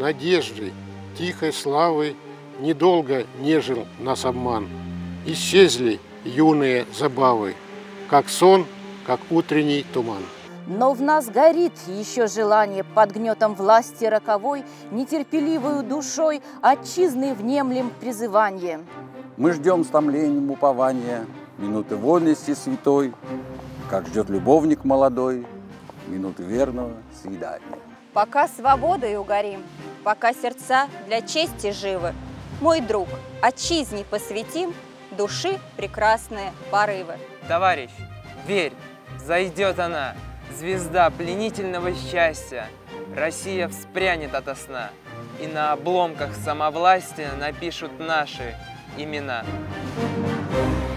надежды, тихой славы недолго нежил нас обман. Исчезли юные забавы, как сон, как утренний туман. Но в нас горит еще желание под гнетом власти роковой, нетерпеливою душой отчизны внемлем призывание. Мы ждем с томлением упования минуты вольности святой, как ждет любовник молодой минуты верного свидания. Пока свободой угорим, пока сердца для чести живы, мой друг, отчизне посвятим души прекрасные порывы. Товарищ, верь, зайдет она, звезда пленительного счастья. Россия вспрянет ото сна, и на обломках самовластия напишут наши имена.